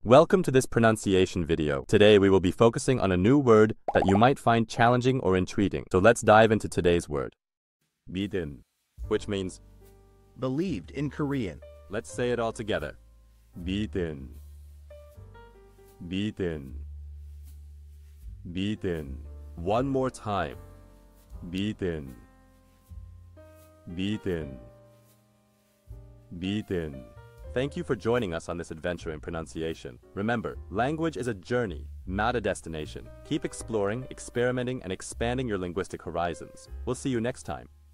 Welcome to this pronunciation video. Today we will be focusing on a new word that you might find challenging or intriguing. So let's dive into today's word. mideun, which means believed in Korean. let's say it all together. mideun. mideun. mideun. One more time. mideun. mideun. mideun. Thank you for joining us on this adventure in pronunciation. Remember, language is a journey, not a destination. Keep exploring, experimenting, and expanding your linguistic horizons. We'll see you next time.